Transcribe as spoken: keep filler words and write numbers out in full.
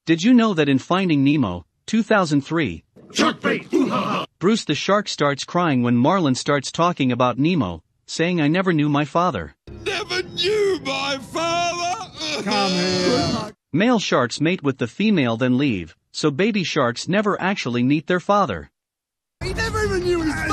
Did you know that in Finding Nemo, two thousand three, Shark bait! Bruce the shark starts crying when Marlin starts talking about Nemo, saying I never knew my father. Never knew my father! Come here. Male sharks mate with the female then leave, so baby sharks never actually meet their father. He never even knew his